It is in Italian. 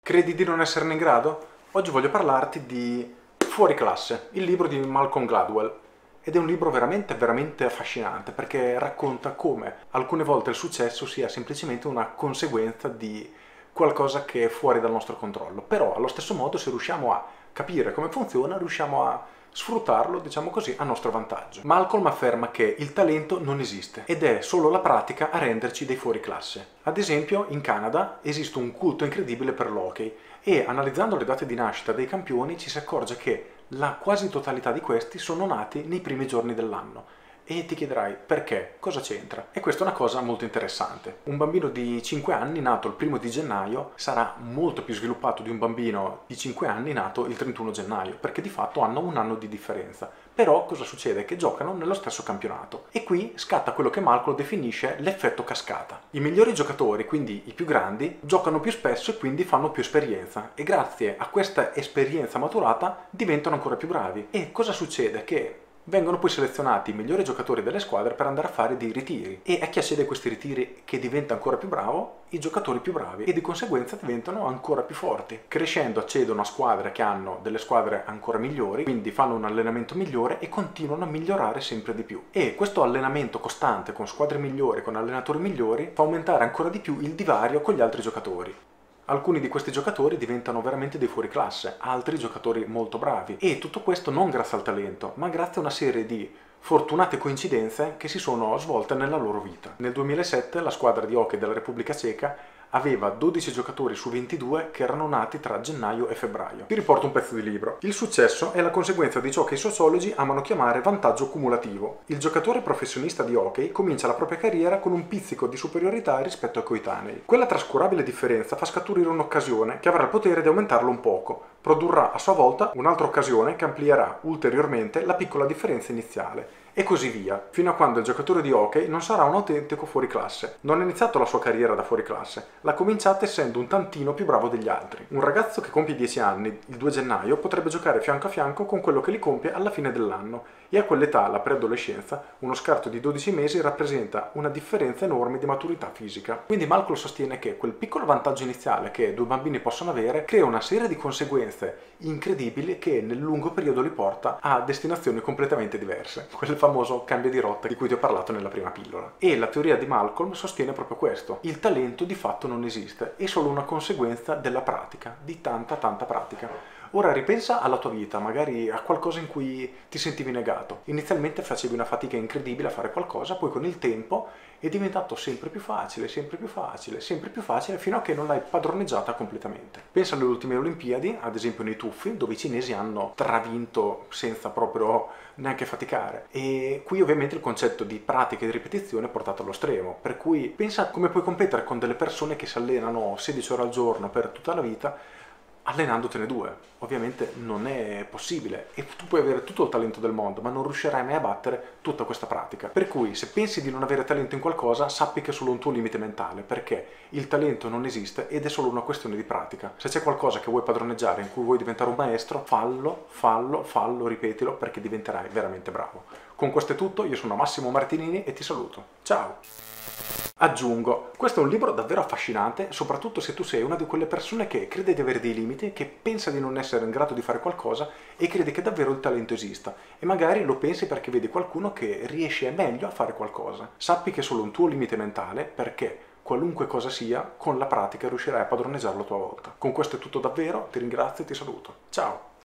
Credi di non esserne in grado? Oggi voglio parlarti di Fuori classe, il libro di Malcolm Gladwell. Ed è un libro veramente affascinante perché racconta come alcune volte il successo sia semplicemente una conseguenza di qualcosa che è fuori dal nostro controllo. Però allo stesso modo, se riusciamo a capire come funziona, riusciamo a sfruttarlo, diciamo così, a nostro vantaggio. Malcolm afferma che il talento non esiste ed è solo la pratica a renderci dei fuoriclasse. Ad esempio, in Canada esiste un culto incredibile per l'hockey e analizzando le date di nascita dei campioni ci si accorge che la quasi totalità di questi sono nati nei primi giorni dell'anno. E ti chiederai perché? Cosa c'entra? E questa è una cosa molto interessante. Un bambino di 5 anni nato il 1° di gennaio sarà molto più sviluppato di un bambino di 5 anni nato il 31 gennaio, perché di fatto hanno un anno di differenza. Però cosa succede? Che giocano nello stesso campionato. E qui scatta quello che Malcolm definisce l'effetto cascata. I migliori giocatori, quindi i più grandi, giocano più spesso e quindi fanno più esperienza. E grazie a questa esperienza maturata diventano ancora più bravi. E cosa succede? Che vengono poi selezionati i migliori giocatori delle squadre per andare a fare dei ritiri e a chi accede a questi ritiri che diventa ancora più bravo, i giocatori più bravi e di conseguenza diventano ancora più forti. Crescendo accedono a squadre che hanno delle squadre ancora migliori, quindi fanno un allenamento migliore e continuano a migliorare sempre di più. E questo allenamento costante con squadre migliori, con allenatori migliori, fa aumentare ancora di più il divario con gli altri giocatori. Alcuni di questi giocatori diventano veramente dei fuoriclasse, altri giocatori molto bravi. E tutto questo non grazie al talento, ma grazie a una serie di fortunate coincidenze che si sono svolte nella loro vita. Nel 2007 la squadra di hockey della Repubblica Ceca aveva 12 giocatori su 22 che erano nati tra gennaio e febbraio. Ti riporto un pezzo di libro. Il successo è la conseguenza di ciò che i sociologi amano chiamare vantaggio cumulativo. Il giocatore professionista di hockey comincia la propria carriera con un pizzico di superiorità rispetto ai coetanei. Quella trascurabile differenza fa scaturire un'occasione che avrà il potere di aumentarlo un poco. Produrrà a sua volta un'altra occasione che amplierà ulteriormente la piccola differenza iniziale. E così via, fino a quando il giocatore di hockey non sarà un autentico fuoriclasse. Non ha iniziato la sua carriera da fuoriclasse, l'ha cominciata essendo un tantino più bravo degli altri. Un ragazzo che compie 10 anni il 2 gennaio potrebbe giocare fianco a fianco con quello che li compie alla fine dell'anno e a quell'età, la preadolescenza, uno scarto di 12 mesi rappresenta una differenza enorme di maturità fisica. Quindi Malcolm sostiene che quel piccolo vantaggio iniziale che due bambini possono avere crea una serie di conseguenze incredibili che nel lungo periodo li porta a destinazioni completamente diverse. Quel famoso cambio di rotta di cui ti ho parlato nella prima pillola. E la teoria di Malcolm sostiene proprio questo. Il talento di fatto non esiste, è solo una conseguenza della pratica, di tanta pratica. Ora ripensa alla tua vita, magari a qualcosa in cui ti sentivi negato. Inizialmente facevi una fatica incredibile a fare qualcosa, poi con il tempo è diventato sempre più facile, fino a che non l'hai padroneggiata completamente. Pensa alle ultime Olimpiadi, ad esempio nei tuffi, dove i cinesi hanno travinto senza proprio neanche faticare. E qui ovviamente il concetto di pratica e di ripetizione è portato allo stremo, per cui pensa come puoi competere con delle persone che si allenano 16 ore al giorno per tutta la vita, allenandotene 2. Ovviamente non è possibile e tu puoi avere tutto il talento del mondo ma non riuscirai mai a battere tutta questa pratica. Per cui se pensi di non avere talento in qualcosa, sappi che è solo un tuo limite mentale, perché il talento non esiste ed è solo una questione di pratica. Se c'è qualcosa che vuoi padroneggiare, in cui vuoi diventare un maestro, fallo, ripetilo, perché diventerai veramente bravo. Con questo è tutto, io sono Massimo Martinini e ti saluto. Ciao! Aggiungo, questo è un libro davvero affascinante, soprattutto se tu sei una di quelle persone che crede di avere dei limiti, che pensa di non essere in grado di fare qualcosa e crede che davvero il talento esista. E magari lo pensi perché vedi qualcuno che riesce meglio a fare qualcosa. Sappi che è solo un tuo limite mentale, perché qualunque cosa sia, con la pratica riuscirai a padroneggiarlo a tua volta. Con questo è tutto davvero, ti ringrazio e ti saluto. Ciao!